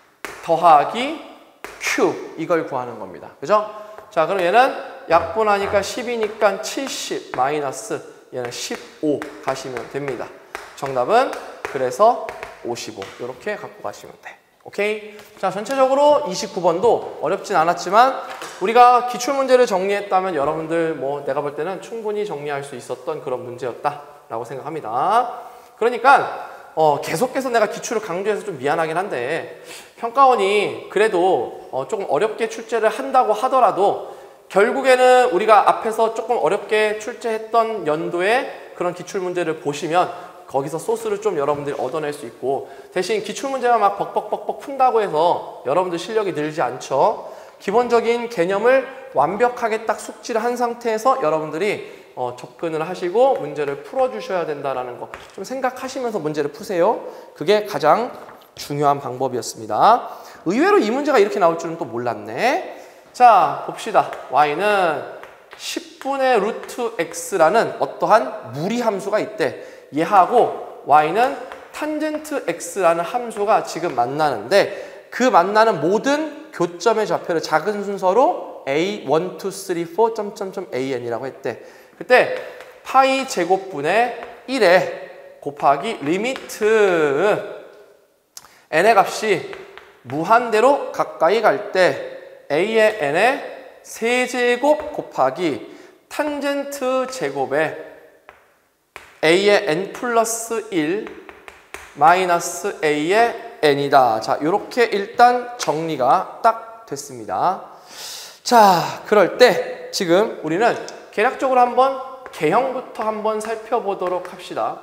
더하기 Q 이걸 구하는 겁니다. 그죠? 자, 그럼 얘는 약분하니까 10이니까 70 마이너스 얘는 15 가시면 됩니다. 정답은 그래서 55 이렇게 갖고 가시면 돼. 오케이? 자, 전체적으로 29번도 어렵진 않았지만 우리가 기출문제를 정리했다면 여러분들 뭐 내가 볼 때는 충분히 정리할 수 있었던 그런 문제였다라고 생각합니다. 그러니까 계속해서 내가 기출을 강조해서 좀 미안하긴 한데 평가원이 그래도 조금 어렵게 출제를 한다고 하더라도 결국에는 우리가 앞에서 조금 어렵게 출제했던 연도의 그런 기출문제를 보시면 거기서 소스를 좀 여러분들이 얻어낼 수 있고 대신 기출문제만 막 벅벅벅벅 푼다고 해서 여러분들 실력이 늘지 않죠. 기본적인 개념을 완벽하게 딱 숙지를 한 상태에서 여러분들이 접근을 하시고 문제를 풀어주셔야 된다는 거 좀 생각하시면서 문제를 푸세요. 그게 가장 중요한 방법이었습니다. 의외로 이 문제가 이렇게 나올 줄은 또 몰랐네. 자, 봅시다. y는 10분의 루트 x라는 어떠한 무리함수가 있대. 얘하고 y는 탄젠트 x라는 함수가 지금 만나는데 그 만나는 모든 교점의 좌표를 작은 순서로 a, 1, 2, 3, 4, an이라고 했대. 그때 파이 제곱분의 1에 곱하기 리미트 n의 값이 무한대로 가까이 갈 때 a의 n의 세제곱 곱하기 탄젠트 제곱에 a의 n 플러스 1 마이너스 a의 n이다. 자, 이렇게 일단 정리가 딱 됐습니다. 자, 그럴 때 지금 우리는 계략적으로 한번 개형부터 한번 살펴보도록 합시다.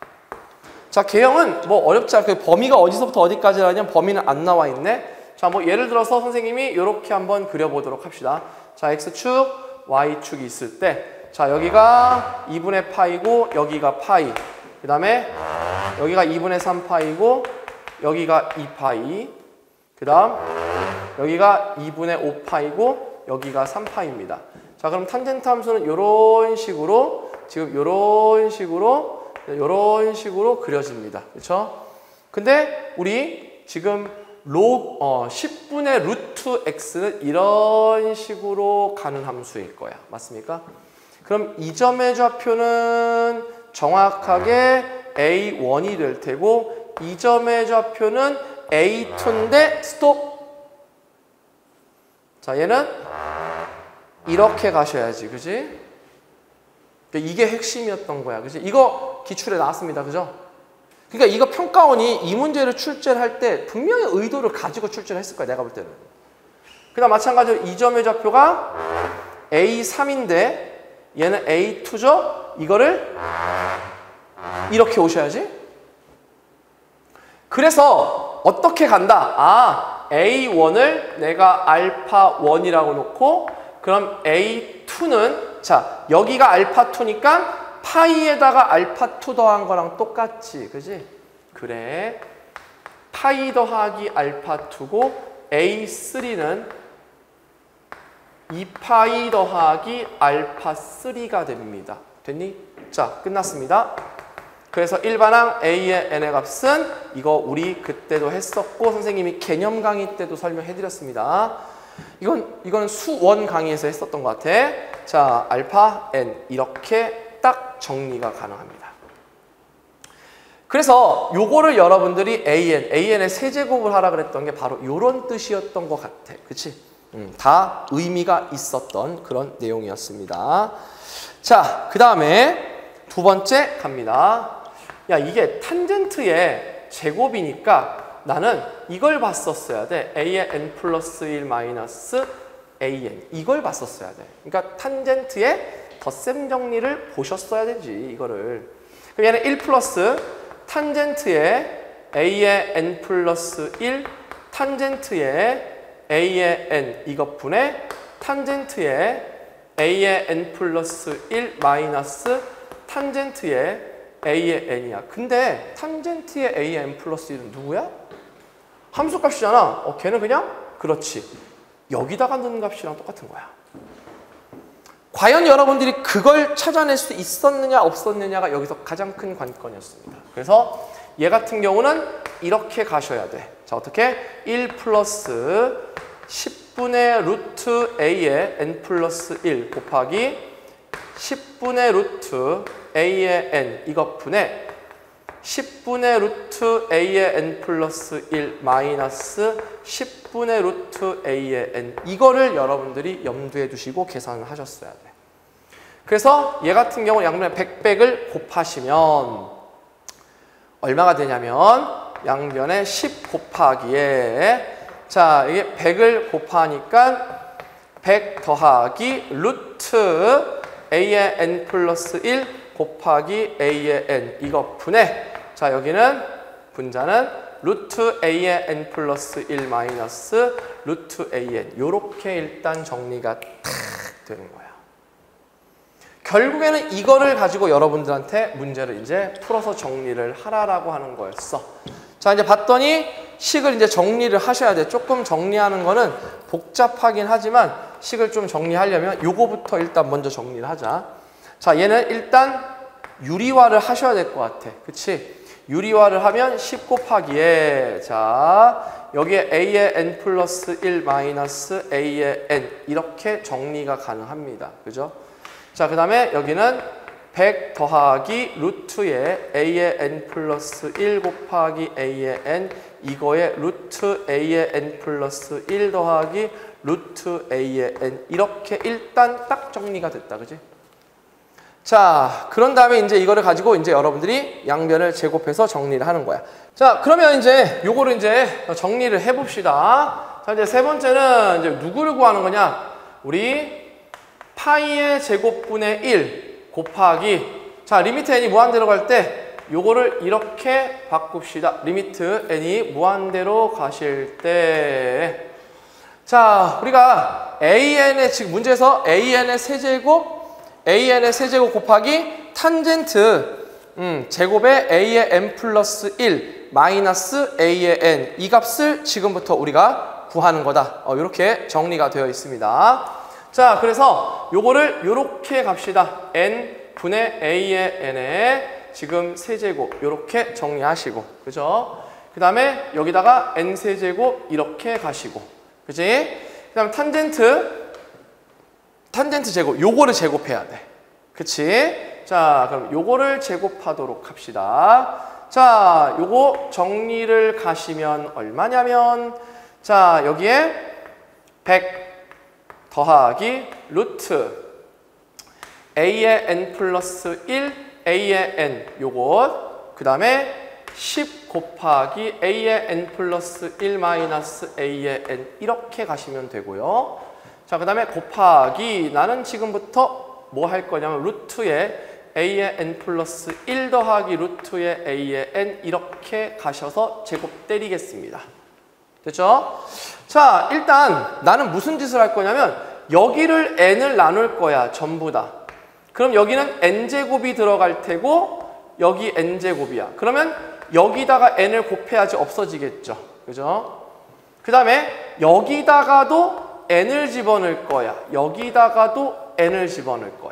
자, 개형은 뭐 어렵지 않고 범위가 어디서부터 어디까지라냐면 범위는 안 나와 있네. 자, 뭐 예를 들어서 선생님이 이렇게 한번 그려보도록 합시다. 자, x축, y축이 있을 때 자, 여기가 2분의 파이고 여기가 파이. 그 다음에 여기가 2분의 3파이고 여기가 2파이. 그 다음 여기가 2분의 5파이고 여기가 3파입니다. 자, 그럼 탄젠트 함수는 이런 식으로 지금 이런 식으로 그려집니다. 그렇죠? 근데 우리 지금 10분의 루트 x는 이런 식으로 가는 함수일 거야. 맞습니까? 그럼 이 점의 좌표는 정확하게 a1이 될 테고 이 점의 좌표는 a2인데 스톱. 자, 얘는 이렇게 가셔야지. 그지? 이게 핵심이었던 거야. 그지? 이거 기출에 나왔습니다. 그죠? 그러니까 이거 평가원이 이 문제를 출제를 할 때 분명히 의도를 가지고 출제를 했을 거야. 내가 볼 때는. 그 다음 마찬가지로 이 점의 좌표가 A3인데 얘는 A2죠? 이거를 이렇게 오셔야지. 그래서 어떻게 간다? 아, A1을 내가 알파1이라고 놓고 그럼 A2는 자, 여기가 알파2니까 파이에다가 알파2 더한 거랑 똑같지. 그지? 그래. 파이 더하기 알파2고 A3는 2파이 더하기 알파3가 됩니다. 됐니? 자, 끝났습니다. 그래서 일반항 A의 n의 값은 이거 우리 그때도 했었고 선생님이 개념 강의 때도 설명해 드렸습니다. 이건 수원 강의에서 했었던 것 같아. 자, 알파 n 이렇게 딱 정리가 가능합니다. 그래서 요거를 여러분들이 AN의 세제곱을 하라 그랬던 게 바로 요런 뜻이었던 것 같아. 그치? 다 의미가 있었던 그런 내용이었습니다. 자, 그 다음에 두 번째 갑니다. 야, 이게 탄젠트의 제곱이니까 나는 이걸 봤었어야 돼. A의 n 플러스 1 마이너스 AN. 이걸 봤었어야 돼. 그러니까 탄젠트의 덧셈 정리를 보셨어야 되지, 이거를. 그럼 얘는 1 플러스 탄젠트의 A의 n 플러스 1 탄젠트의 A의 n 이것분의 탄젠트의 A의 n 플러스 1 마이너스 탄젠트의 A의 n이야. 근데 탄젠트의 A의 n 플러스 1은 누구야? 함수값이잖아. 걔는 그냥 그렇지. 여기다가 넣는 값이랑 똑같은 거야. 과연 여러분들이 그걸 찾아낼 수 있었느냐 없었느냐가 여기서 가장 큰 관건이었습니다. 그래서 얘 같은 경우는 이렇게 가셔야 돼. 자, 어떻게? 1 플러스 10분의 루트 A의 n 플러스 1 곱하기 10분의 루트 A의 n 이것분의 10분의 루트 A의 n 플러스 1 마이너스 10분의 루트 A의 n 이거를 여러분들이 염두에 두시고 계산을 하셨어야 돼. 그래서 얘 같은 경우 양변에 100을 곱하시면 얼마가 되냐면 양변에 10 곱하기에 자, 이게 100을 곱하니까 100 더하기 루트 A의 n 플러스 1 곱하기 A의 n 이것분의 자, 여기는 분자는 루트 A의 n 플러스 1 마이너스 루트 An 요렇게 일단 정리가 탁 되는 거야. 결국에는 이거를 가지고 여러분들한테 문제를 이제 풀어서 정리를 하라라고 하는 거였어. 자, 이제 봤더니 식을 이제 정리를 하셔야 돼. 조금 정리하는 거는 복잡하긴 하지만 식을 좀 정리하려면 요거부터 일단 먼저 정리를 하자. 자, 얘는 일단 유리화를 하셔야 될 것 같아. 그치? 유리화를 하면 10 곱하기에 자, 여기에 A의 n 플러스 1 마이너스 A의 n 이렇게 정리가 가능합니다. 그죠? 자, 그 다음에 여기는 100 더하기 루트에 A의 n 플러스 1 곱하기 A의 n 이거에 루트 A의 n 플러스 1 더하기 루트 A의 n 이렇게 일단 딱 정리가 됐다. 그지? 자, 그런 다음에 이제 이거를 가지고 이제 여러분들이 양변을 제곱해서 정리를 하는 거야. 자, 그러면 이제 요거를 이제 정리를 해봅시다. 자, 이제 세 번째는 이제 누구를 구하는 거냐? 우리 파이의 제곱분의 1 곱하기 자, 리미트 n이 무한대로 갈 때 요거를 이렇게 바꿉시다. 리미트 n이 무한대로 가실 때 자, 우리가 an의 지금 문제에서 an의 세제곱 AN의 세제곱 곱하기 탄젠트 제곱의 A의 n 플러스 1 마이너스 A의 n 이 값을 지금부터 우리가 구하는 거다. 이렇게 정리가 되어 있습니다. 자, 그래서 요거를 요렇게 갑시다. n 분의 A의 n에 지금 세제곱 요렇게 정리하시고, 그죠? 그 다음에 여기다가 n 세제곱 이렇게 가시고, 그지? 그 다음에 탄젠트 제곱 요거를 제곱해야 돼. 그치? 자, 그럼 요거를 제곱하도록 합시다. 자, 요거 정리를 가시면 얼마냐면, 자, 여기에 100 더하기 루트 A의 n 플러스 1 A의 n 요것, 그 다음에 10 곱하기 A의 n 플러스 1 마이너스 A의 n 이렇게 가시면 되고요. 자, 그 다음에 곱하기 나는 지금부터 뭐 할 거냐면 루트에 A의 n 플러스 1 더하기 루트의 A의 n 이렇게 가셔서 제곱 때리겠습니다. 됐죠? 자, 일단 나는 무슨 짓을 할 거냐면 여기를 n을 나눌 거야, 전부 다. 그럼 여기는 n제곱이 들어갈 테고 여기 n제곱이야. 그러면 여기다가 n을 곱해야지 없어지겠죠. 그죠? 그 다음에 여기다가도 n을 집어넣을 거야. 여기다가도 n을 집어넣을 거야.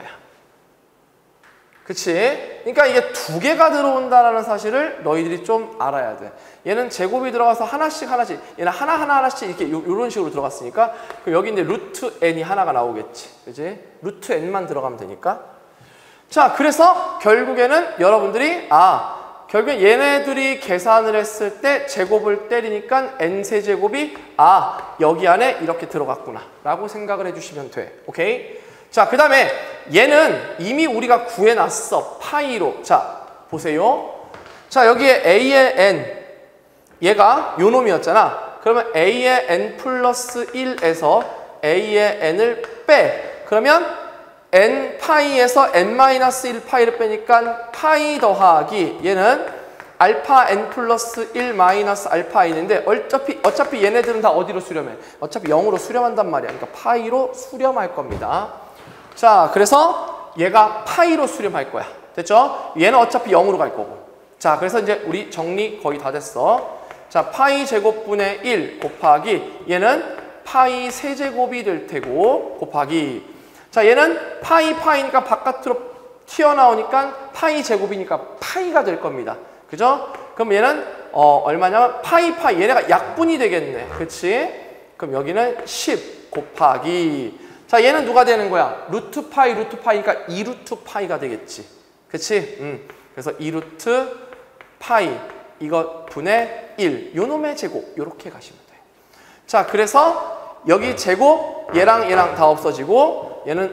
그치? 그러니까 이게 두 개가 들어온다는 사실을 너희들이 좀 알아야 돼. 얘는 제곱이 들어가서 하나씩 얘는 하나씩 이렇게 이런 식으로 들어갔으니까 그럼 여기 이제 루트 n이 하나가 나오겠지. 그치? 루트 n만 들어가면 되니까. 자, 그래서 결국에는 여러분들이 결국에 얘네들이 계산을 했을 때 제곱을 때리니까 n세제곱이 여기 안에 이렇게 들어갔구나 라고 생각을 해주시면 돼. 오케이? 자, 그 다음에 얘는 이미 우리가 구해놨어. 파이로. 자, 보세요. 자, 여기에 A의 n 얘가 요 놈이었잖아. 그러면 A의 n 플러스 1에서 A의 n을 빼. 그러면 n 파이에서 n 마이너스 1 파이를 빼니까 파이 더하기 얘는 알파 n 플러스 1 마이너스 알파 n인데 어차피 얘네들은 다 어디로 수렴해? 어차피 0으로 수렴한단 말이야. 그러니까 파이로 수렴할 겁니다. 자, 그래서 얘가 파이로 수렴할 거야. 됐죠? 얘는 어차피 0으로 갈 거고. 자, 그래서 이제 우리 정리 거의 다 됐어. 자, 파이 제곱분의 1 곱하기 얘는 파이 세제곱이 될 테고 곱하기 자, 얘는 파이니까 바깥으로 튀어나오니까 파이 제곱이니까 파이가 될 겁니다. 그죠? 그럼 얘는 얼마냐면 파이 얘네가 약분이 되겠네. 그치? 그럼 여기는 10 곱하기 자, 얘는 누가 되는 거야? 루트 파이니까 2루트 파이가 되겠지. 그치? 그래서 2루트 파이 이거 분의 1 요놈의 제곱 요렇게 가시면 돼요. 자, 그래서 여기 제곱 얘랑 다 없어지고 얘는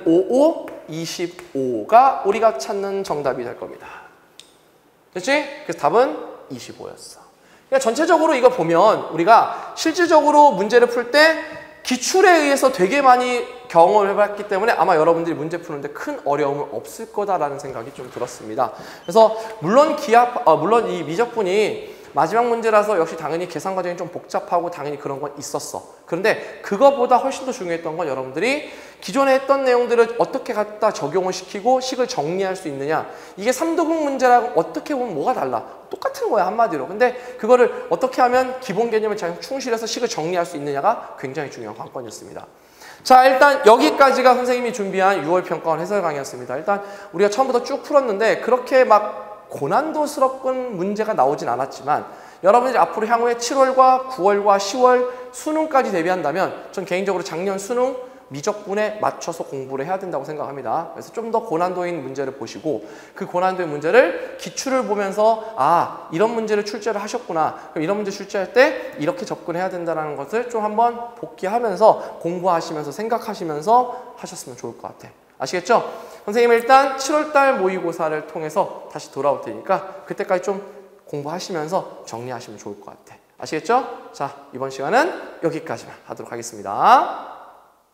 25가 우리가 찾는 정답이 될 겁니다. 됐지? 그래서 답은 25였어. 그러니까 전체적으로 이거 보면 우리가 실질적으로 문제를 풀 때 기출에 의해서 되게 많이 경험을 해봤기 때문에 아마 여러분들이 문제 푸는데 큰 어려움은 없을 거다라는 생각이 좀 들었습니다. 그래서 물론 물론 이 미적분이 마지막 문제라서 역시 당연히 계산 과정이 좀 복잡하고 당연히 그런 건 있었어. 그런데 그거보다 훨씬 더 중요했던 건 여러분들이 기존에 했던 내용들을 어떻게 갖다 적용을 시키고 식을 정리할 수 있느냐. 이게 3등급 문제라고 어떻게 보면 뭐가 달라. 똑같은 거야, 한마디로. 근데 그거를 어떻게 하면 기본 개념을 잘 충실해서 식을 정리할 수 있느냐가 굉장히 중요한 관건이었습니다. 자, 일단 여기까지가 선생님이 준비한 6월 평가원 해설 강의였습니다. 일단 우리가 처음부터 쭉 풀었는데 그렇게 막 고난도스럽군 문제가 나오진 않았지만 여러분들이 앞으로 향후에 7월과 9월과 10월 수능까지 대비한다면 전 개인적으로 작년 수능 미적분에 맞춰서 공부를 해야 된다고 생각합니다. 그래서 좀 더 고난도인 문제를 보시고 그 고난도인 문제를 기출을 보면서 이런 문제를 출제를 하셨구나. 그럼 이런 문제 출제할 때 이렇게 접근해야 된다는 것을 좀 한번 복기하면서 공부하시면서 생각하시면서 하셨으면 좋을 것 같아요. 아시겠죠? 선생님은 일단 7월달 모의고사를 통해서 다시 돌아올 테니까 그때까지 좀 공부하시면서 정리하시면 좋을 것 같아. 아시겠죠? 자, 이번 시간은 여기까지만 하도록 하겠습니다.